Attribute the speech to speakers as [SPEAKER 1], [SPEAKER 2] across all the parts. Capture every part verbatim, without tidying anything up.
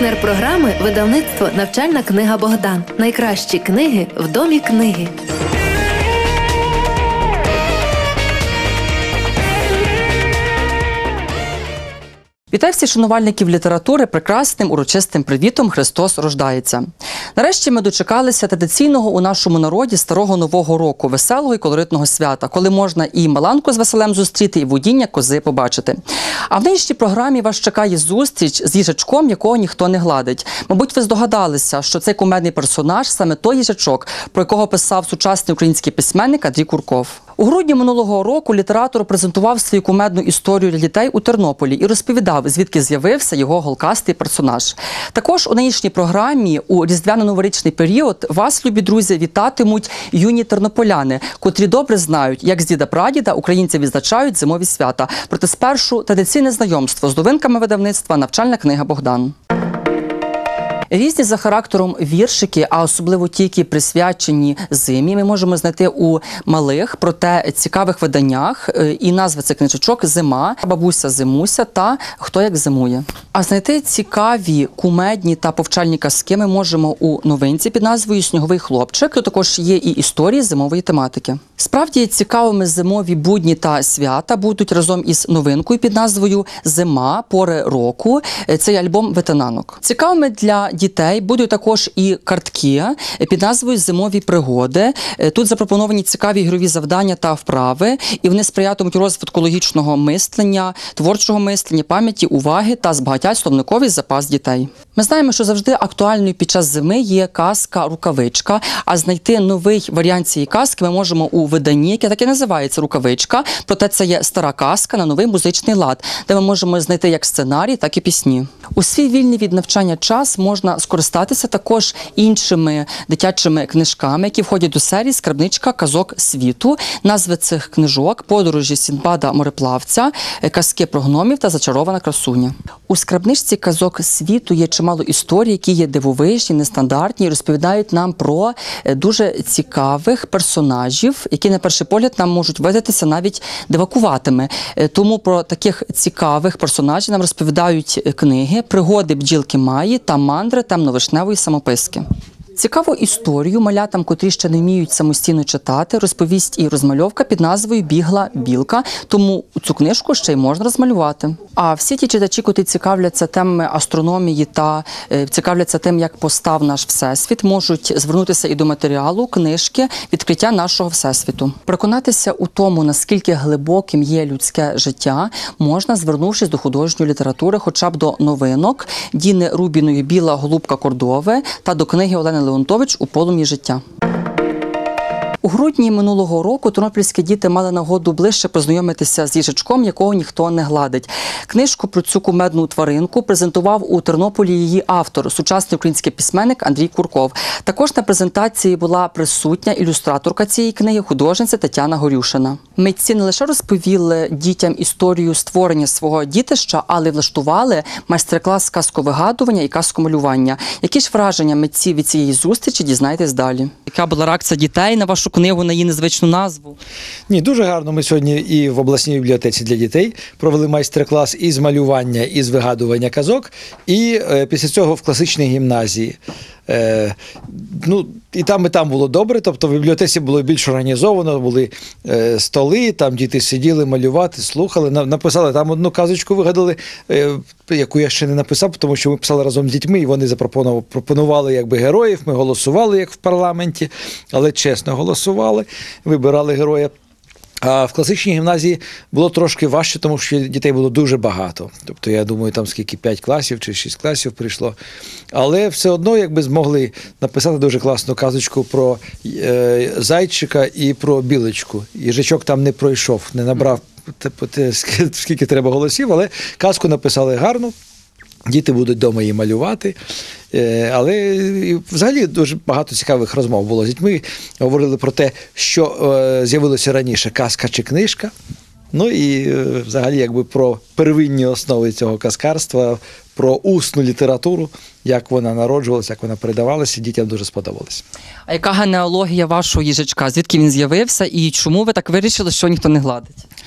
[SPEAKER 1] Партнер програми – видавництво «Навчальна книга Богдан». Найкращі книги в домі книги.
[SPEAKER 2] Вітаю всіх шанувальників літератури прекрасним урочистим привітом «Христос рождається». Нарешті ми дочекалися традиційного у нашому народі старого Нового року, веселого і колоритного свята, коли можна і Маланку з веселем зустріти, і водіння кози побачити. А в нинішній програмі вас чекає зустріч з їжачком, якого ніхто не гладить. Мабуть, ви здогадалися, що цей кумедний персонаж – саме той їжачок, про якого писав сучасний український письменник Андрій Курков. У грудні минулого року літератор презентував свою кумедну історію для дітей у Тернополі і розповідав, звідки з'явився його голкастий персонаж. Також у нинішній програмі у різдвяно-новорічний період вас, любі друзі, вітатимуть юні тернополяни, котрі добре знають, як з діда-прадіда українці відзначають зимові свята. Проте спершу традиційне знайомство з новинками видавництва «Навчальна книга Богдан». Різні за характером віршики, а особливо ті, які присвячені зимі, ми можемо знайти у малих, проте цікавих виданнях. І назви цих книжечок «Зима», «Бабуся зимуся» та «Хто як зимує». А знайти цікаві, кумедні та повчальні казки ми можемо у новинці під назвою «Сніговий хлопчик». Тут також є і історії зимової тематики. Справді цікавими зимові будні та свята будуть разом із новинкою під назвою «Зима. Пори року». Це альбом ветенанок. Цікавими для дітей будуть також і картки під назвою «Зимові пригоди». Тут запропоновані цікаві ігрові завдання та вправи, і вони сприятимуть розвитку логічного мислення, творчого мислення, пам'яті, уваги та збагатять словниковий запас дітей. Ми знаємо, що завжди актуальною під час зими є казка «Рукавичка», а знайти новий варіант цієї казки ми можемо у виданні, яке так і називається «Рукавичка», проте це є стара казка на новий музичний лад, де ми можемо знайти як сценарій, так і пісні. У свій вільний від навчання час можна скористатися також іншими дитячими книжками, які входять до серії «Скарбничка казок світу». Назви цих книжок – «Подорожі Сіндбада-мореплавця», «Казки про гномів» та «Зачарована красуня». У «Скарбничці казок світу» є чимало історій, які є дивовижні, нестандартні і розповідають нам про дуже цікавих персонажів, які на перший погляд нам можуть видатися навіть дивакуватими. Тому про таких цікавих персонажів нам розповідають книги «Пригоди бджілки Маї» та «Мандри темновишневої самописки». Цікаву історію малятам, котрі ще не вміють самостійно читати, розповість і розмальовка під назвою «Бігла білка», тому цю книжку ще й можна розмалювати. А всі ті читачі, котрі цікавляться темами астрономії та е, цікавляться тим, як постав наш Всесвіт, можуть звернутися і до матеріалу книжки «Відкриття нашого Всесвіту». Переконатися у тому, наскільки глибоким є людське життя, можна, звернувшись до художньої літератури, хоча б до новинок Діни Рубіної «Біла голубка Кордови» та до книги Олени Леонтович «У полум'ї життя». У грудні минулого року тернопільські діти мали нагоду ближче познайомитися з їжачком, якого ніхто не гладить. Книжку про цю кумедну тваринку презентував у Тернополі її автор, сучасний український письменник Андрій Курков. Також на презентації була присутня ілюстраторка цієї книги, художниця Тетяна Горюшина. Митці не лише розповіли дітям історію створення свого дітища, але й влаштували майстер-клас з казковигадування і казкомалювання. Які ж враження митців від цієї зустрічі, дізнайтесь далі. Яка була реакція дітей на вашу книгу, на її незвичну назву?
[SPEAKER 3] Ні, дуже гарно. Ми сьогодні і в обласній бібліотеці для дітей провели майстер-клас із малювання, із вигадування казок, і е, після цього в класичній гімназії. Е, ну, і там, і там було добре, тобто в бібліотеці було більш організовано, були е, столи, там діти сиділи малювати, слухали, на, написали, там одну казочку вигадали, е, яку я ще не написав, тому що ми писали разом з дітьми, і вони запропонували якби героїв, ми голосували, як в парламенті, але чесно голосували, вибирали героя. А в класичній гімназії було трошки важче, тому що дітей було дуже багато. Тобто, я думаю, там скільки, п'ять класів чи шість класів прийшло. Але все одно, якби змогли написати дуже класну казочку про е, зайчика і про білочку. Їжачок там не пройшов, не набрав скільки треба голосів, але казку написали гарно. Діти будуть вдома її малювати. Але взагалі дуже багато цікавих розмов було з дітьми. Говорили про те, що з'явилося раніше, казка чи книжка. Ну і взагалі якби про первинні основи цього казкарства, про усну літературу, як вона народжувалася, як вона передавалася, дітям дуже сподобалось.
[SPEAKER 2] А яка генеалогія вашого їжачка? Звідки він з'явився і чому ви так вирішили, що ніхто не гладить?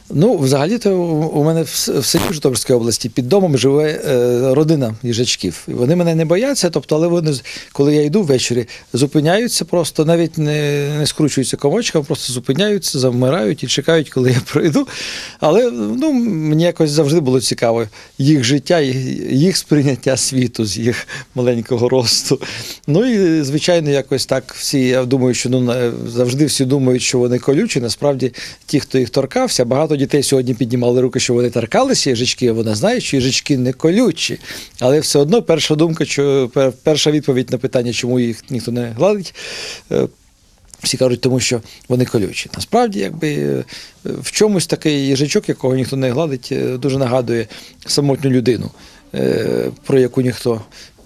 [SPEAKER 3] Ну, взагалі-то у мене в селі в Житомирській області під домом живе е, родина їжачків. Вони мене не бояться, тобто, але вони, коли я йду ввечері, зупиняються просто, навіть не, не скручуються комочком, просто зупиняються, завмирають і чекають, коли я пройду. Але ну, мені якось завжди було цікаво їх життя, їх сприйняття світу з їх маленького росту. Ну і, звичайно, якось так всі, я думаю, що ну, завжди всі думають, що вони колючі. Насправді, ті, хто їх торкався, багато дітей сьогодні піднімали руки, що вони торкалися їжачки, а вони знають, що їжачки не колючі. Але все одно перша думка, що, перша відповідь на питання, чому їх ніхто не гладить, всі кажуть, тому що вони колючі. Насправді, якби в чомусь такий їжачок, якого ніхто не гладить, дуже нагадує самотню людину, про яку ніхто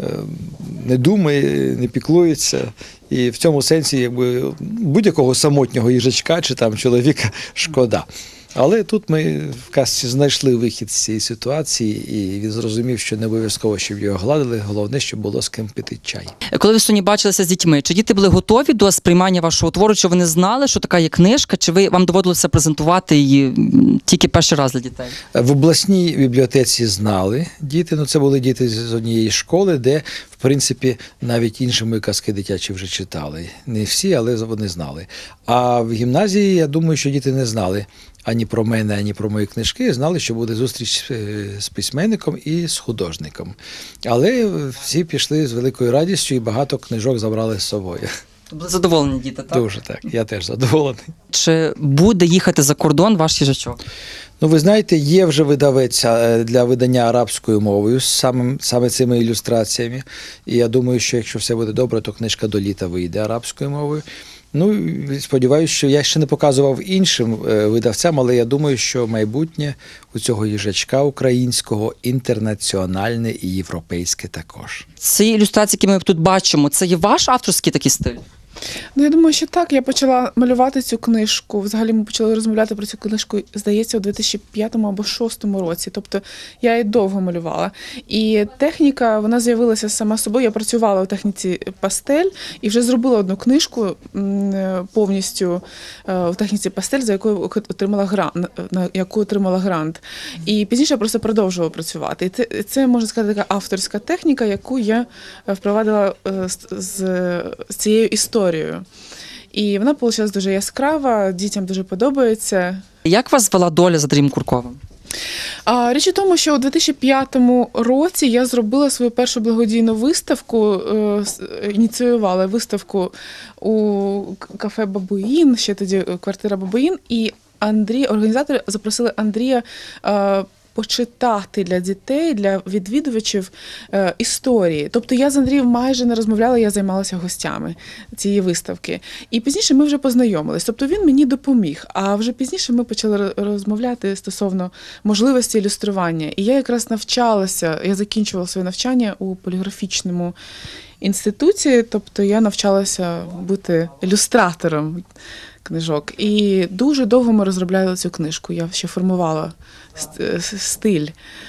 [SPEAKER 3] не думає, не піклується. І в цьому сенсі якби, будь-якого самотнього їжачка чи там чоловіка шкода. Але тут ми в казці знайшли вихід з цієї ситуації, і він зрозумів, що не обов'язково, щоб його гладили, головне, щоб було з ким пити чай.
[SPEAKER 2] Коли ви сьогодні бачилися з дітьми, чи діти були готові до сприймання вашого твору, чи вони знали, що така є книжка, чи ви, вам доводилося презентувати її тільки перший раз для дітей?
[SPEAKER 3] В обласній бібліотеці знали діти, ну це були діти з однієї школи, де, в принципі, навіть інші мої казки дитячі вже читали. Не всі, але вони знали. А в гімназії, я думаю, що діти не знали ані про мене, ані про мої книжки, знали, що буде зустріч з письменником і з художником. Але всі пішли з великою радістю і багато книжок забрали з собою.
[SPEAKER 2] Були задоволені діти, так?
[SPEAKER 3] Дуже так, я теж задоволений.
[SPEAKER 2] Чи буде їхати за кордон ваш їжачок?
[SPEAKER 3] Ну, ви знаєте, є вже видавець для видання арабською мовою з саме, саме цими ілюстраціями. І я думаю, що якщо все буде добре, то книжка до літа вийде арабською мовою. Ну, сподіваюся, що я ще не показував іншим видавцям, але я думаю, що майбутнє у цього їжачка українського інтернаціональне і європейське також.
[SPEAKER 2] Ці ілюстрації, які ми тут бачимо, це є ваш авторський такий стиль?
[SPEAKER 4] Ну, я думаю, що так. Я почала малювати цю книжку. Взагалі ми почали розмовляти про цю книжку, здається, у дві тисячі п'ятому або дві тисячі шостому році. Тобто я її довго малювала. І техніка, вона з'явилася сама собою. Я працювала у техніці пастель і вже зробила одну книжку повністю у техніці пастель, за якою отримала грант, на яку отримала грант. І пізніше я просто продовжувала працювати. І це, це, можна сказати, така авторська техніка, яку я впровадила з, з, з цією історією. І вона вийшла дуже яскрава, дітям дуже подобається.
[SPEAKER 2] Як вас звела доля за Андрієм Курковим?
[SPEAKER 4] А, річ у тому, що у дві тисячі п'ятому році я зробила свою першу благодійну виставку, е, ініціювала виставку у кафе «Бабуїн», ще тоді квартира «Бабуїн», і Андрій, організатори запросили Андрія е, почитати для дітей, для відвідувачів е, історії. Тобто я з Андрієм майже не розмовляла, я займалася гостями цієї виставки. І пізніше ми вже познайомились. Тобто він мені допоміг. А вже пізніше ми почали розмовляти стосовно можливості ілюстрування. І я якраз навчалася, я закінчувала своє навчання у поліграфічному інституті, тобто я навчалася бути ілюстратором книжок. І дуже довго ми розробляли цю книжку. Я ще формувала стиль.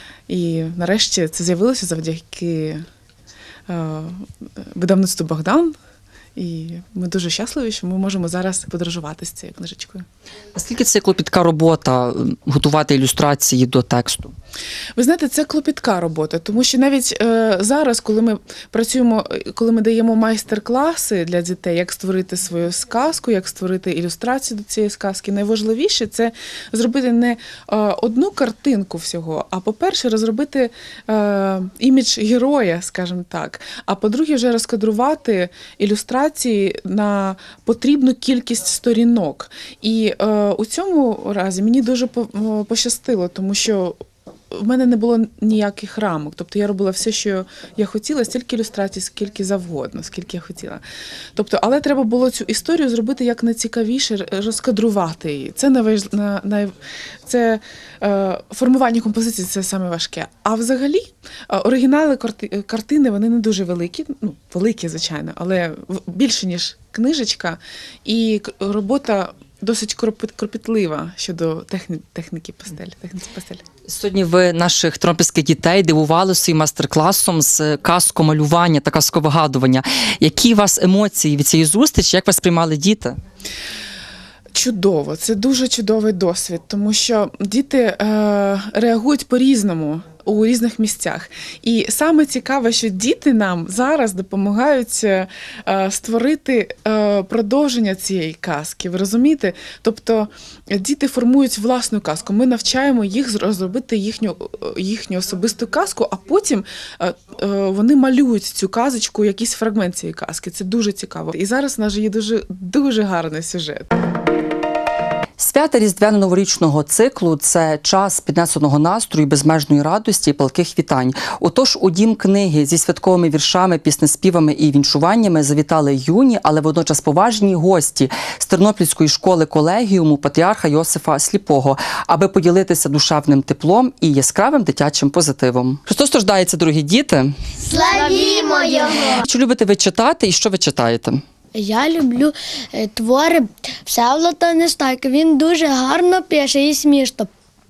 [SPEAKER 4] І нарешті це з'явилося завдяки е, видавництву «Богдан». І ми дуже щасливі, що ми можемо зараз подорожувати з цією книжечкою.
[SPEAKER 2] Наскільки це клопітка робота готувати ілюстрації до тексту?
[SPEAKER 4] Ви знаєте, це клопітка робота, тому що навіть е, зараз, коли ми працюємо, коли ми даємо майстер-класи для дітей, як створити свою сказку, як створити ілюстрацію до цієї сказки, найважливіше – це зробити не е, одну картинку всього, а, по-перше, розробити е, імідж героя, скажімо так, а по-друге, вже розкадрувати ілюстрацію на потрібну кількість сторінок. І е, у цьому разі мені дуже пощастило, тому що в мене не було ніяких рамок. Тобто я робила все, що я хотіла, стільки ілюстрацій, скільки завгодно, скільки я хотіла. Тобто, але треба було цю історію зробити як найцікавіше, розкадрувати її. Це, найваж... най... це е, формування композиції – це саме важке. А взагалі, оригінали карти... картини, вони не дуже великі, ну, великі, звичайно, але більше, ніж книжечка. І робота досить кропітлива щодо техні... техніки пастель, техніки пастель.
[SPEAKER 2] Сьогодні ви наших тернопільських дітей дивували своїм майстер-класом з казкомалювання та казковигадування. Які у вас емоції від цієї зустрічі, як вас приймали діти?
[SPEAKER 4] чудово, це дуже чудовий досвід, тому що діти е, реагують по-різному у різних місцях. І саме цікаве, що діти нам зараз допомагають е, створити е, продовження цієї казки. Ви розумієте? Тобто діти формують власну казку. Ми навчаємо їх розробити їхню, їхню особисту казку, а потім е, е, вони малюють цю казочку, якийсь фрагмент цієї казки. Це дуже цікаво. І зараз у нас же є дуже, дуже гарний сюжет.
[SPEAKER 2] Свята різдвяно-новорічного циклу – це час піднесеного настрою, безмежної радості і палких вітань. Отож, у Дім книги зі святковими віршами, піснеспівами і віншуваннями завітали юні, але водночас поважні гості з Тернопільської школи колегіуму патріарха Йосифа Сліпого, аби поділитися душевним теплом і яскравим дитячим позитивом. Христос рождається, дорогі діти!
[SPEAKER 5] Славімо Його!
[SPEAKER 2] Чи любите ви читати і що ви читаєте?
[SPEAKER 5] Я люблю е, твори Всеволода Нестайка. Він дуже гарно пише і смішно.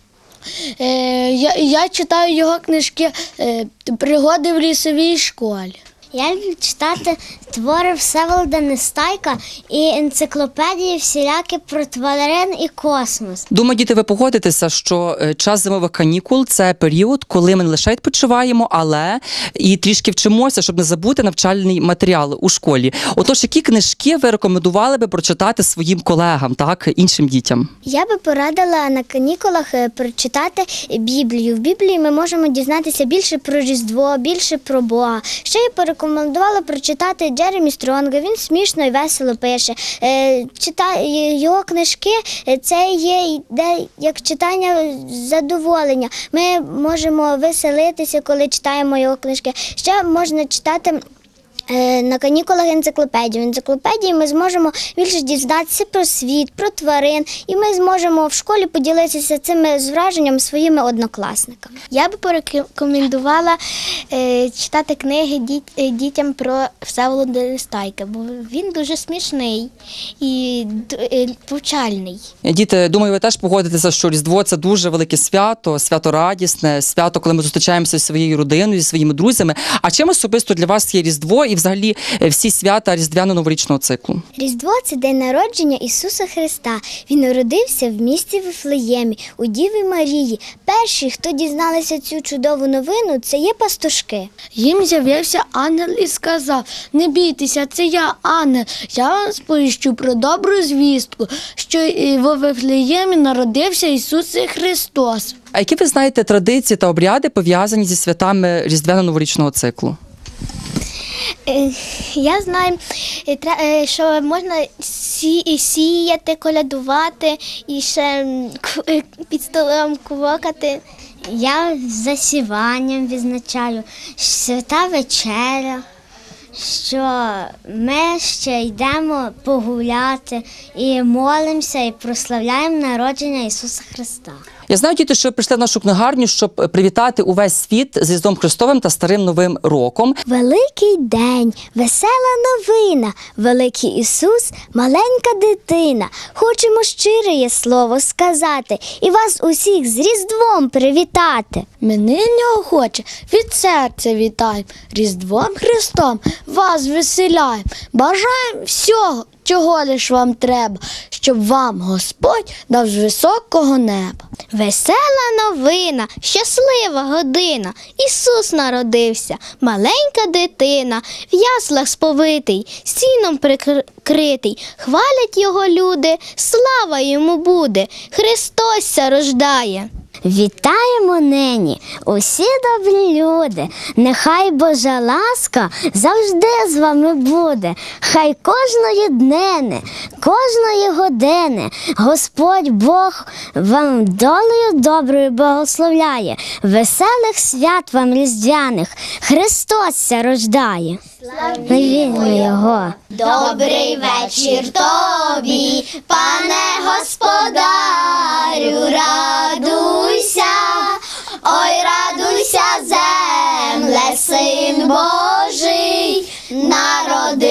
[SPEAKER 5] Е, я, я читаю його книжки е, «Пригоди в лісовій школі».
[SPEAKER 6] Я люблю читати твори Всеволода Нестайка і енциклопедії всілякі про тварин і космос.
[SPEAKER 2] Думаю, діти, ви погодитеся, що е, час зимових канікул – це період, коли ми не лише відпочиваємо, але і трішки вчимося, щоб не забути навчальний матеріал у школі. Отож, які книжки ви рекомендували би прочитати своїм колегам, так, іншим дітям?
[SPEAKER 6] Я би порадила на канікулах е, прочитати Біблію. В Біблії ми можемо дізнатися більше про Різдво, більше про Бога. Ще я порекомендувала прочитати Джеремі Стронга. Він смішно і весело пише. Е, чита... Його книжки – це є де, як читання задоволення. Ми можемо веселитися, коли читаємо його книжки. Ще можна читати на канікулах енциклопедію. В енциклопедії ми зможемо більше дізнатися про світ, про тварин, і ми зможемо в школі поділитися цими враженнями своїми однокласниками. Я би порекомендувала е, читати книги діт, е, дітям про Всеволода Нестайка, бо він дуже смішний і е, повчальний.
[SPEAKER 2] Діти, думаю, ви теж погодитеся, що Різдво – це дуже велике свято, свято радісне, свято, коли ми зустрічаємося зі своєю родиною, зі своїми друзями. А чим особисто для вас є Різдво і взагалі всі свята різдвяно-новорічного циклу?
[SPEAKER 6] Різдво – це день народження Ісуса Христа. Він народився в місті Вифлеємі, у Діві Марії. Перші, хто дізналися цю чудову новину, це є пастушки.
[SPEAKER 5] Їм з'явився ангел і сказав: «Не бійтеся, це я, ангел. Я вам сповіщу про добру звістку, що в Вифлеємі народився Ісус Христос».
[SPEAKER 2] А які ви знаєте традиції та обряди, пов'язані зі святами різдвяно-новорічного циклу?
[SPEAKER 6] Я знаю, що можна сіяти, колядувати і ще під столом квокати. Я засіванням відзначаю, свята вечеря, що ми ще йдемо погуляти і молимося, і прославляємо народження Ісуса Христа.
[SPEAKER 2] Я знаю, діти, що ви прийшли в нашу книгарню, щоб привітати увесь світ з Різдвом Христовим та Старим Новим роком.
[SPEAKER 6] Великий день, весела новина, великий Ісус, маленька дитина. Хочемо щире слово сказати і вас усіх з Різдвом привітати.
[SPEAKER 5] Ми нині охоче від серця вітаємо, Різдвом Христом вас веселяємо. Бажаємо всього, чого лиш вам треба, щоб вам Господь дав з високого неба.
[SPEAKER 6] Весела новина, щаслива година, Ісус народився, маленька дитина, в яслах сповитий, сіном прикритий, хвалять його люди, слава йому буде, Христос ся рождає. Вітаємо нині, усі добрі люди, нехай Божа ласка завжди з вами буде, хай кожної днини, кожної години Господь Бог вам долею доброю благословляє, веселих свят вам різдвяних, Христос ся рождає. Славімо Його!
[SPEAKER 7] Добрий вечір тобі, пане господарю, радуйся, ой, радуйся, земле, син Божий, народився.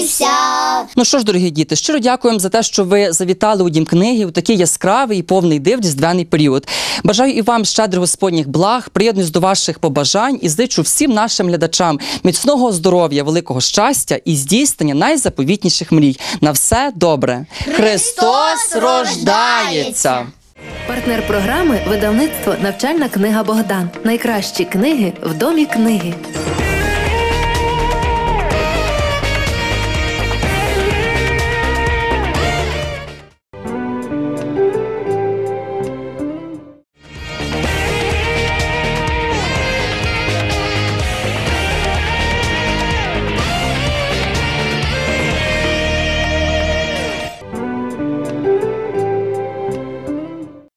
[SPEAKER 7] радуйся.
[SPEAKER 2] Ну що ж, дорогі діти, щиро дякуємо за те, що ви завітали у Дім книги у такий яскравий і повний див різдвяний період. Бажаю і вам щедрих Господніх благ, приєднуюсь до ваших побажань і зичу всім нашим глядачам міцного здоров'я, великого щастя і здійснення найзаповітніших мрій. На все добре! Христос рождається!
[SPEAKER 1] Партнер програми – видавництво «Навчальна книга Богдан». Найкращі книги в домі книги.